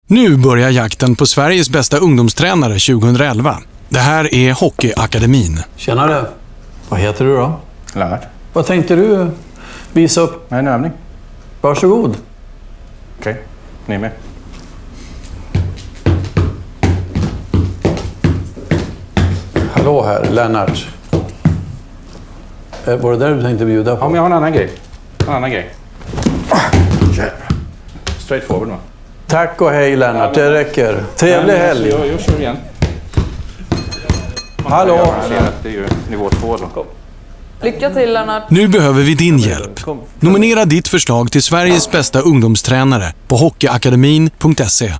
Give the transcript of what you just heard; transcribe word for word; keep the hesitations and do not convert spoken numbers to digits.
Nu börjar jakten på Sveriges bästa ungdomstränare tjugohundraelva. Det här är Hockeyakademin. Tjenare. Vad heter du då? Lennart. Vad tänkte du visa upp? En övning. Varsågod. Okej, okay. Ni är med. Hallå här, Lennart. Var det där du tänkte bjuda på? Ja, men jag har en annan grej. En annan grej. Straight forward va? Tack och hej Lennart, det räcker. Trevlig helg. Jag, jag kör igen. Hallå. Jag ser att det är ju nivå två då. Lycka till Lennart. Nu behöver vi din hjälp. Nominera ditt förslag till Sveriges bästa ungdomstränare på hockeyakademin punkt se.